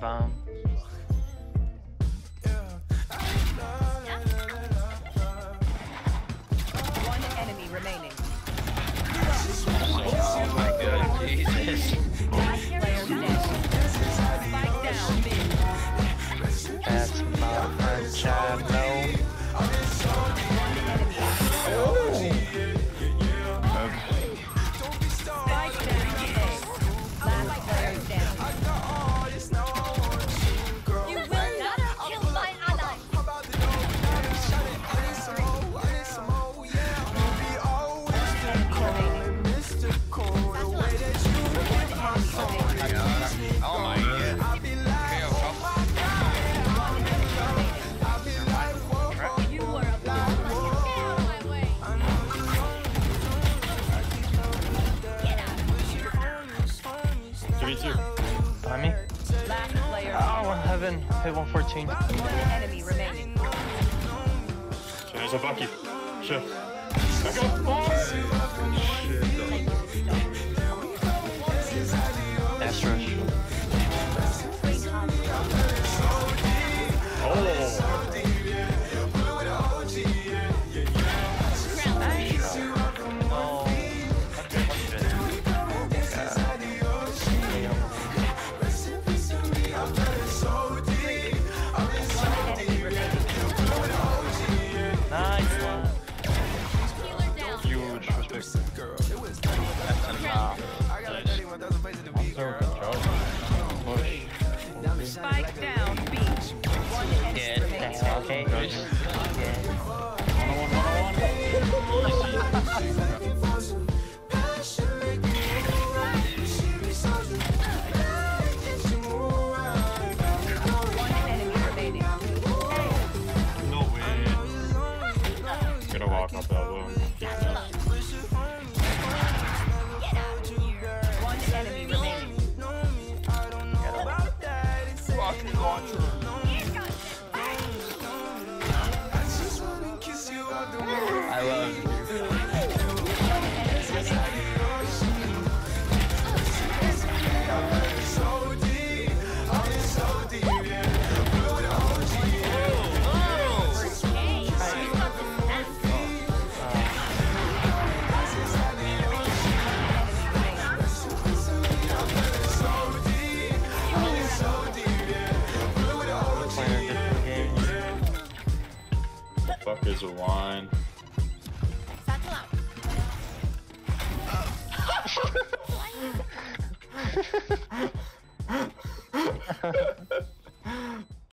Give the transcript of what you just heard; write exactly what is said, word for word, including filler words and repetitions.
bomb. One enemy remaining. Oh my god, Jesus. Last player dead. Spike down mid. That's my friend Chano. One enemy. Spike down A. Last player down. You will not kill my ally. Oh my god. You were a ball. Get out of my way. Get out. three two. Behind me? Last player. Oh, heaven. Hit one fourteen. One enemy remaining. There's a Bucky. Shit. Back up. Dash rush. Oh. Oh. Enemy remaining. Nice one. Healer down. Huge respect. That's enough. Spike down B. One enemy Yeah, remaining. okay. Yeah. One enemy remaining. No way. Gonna walk up that low. One enemy remaining. Rocket launcher. I love you. Hey, she's got this mess. Playing a different game. The fuck is a wine? Satchel out.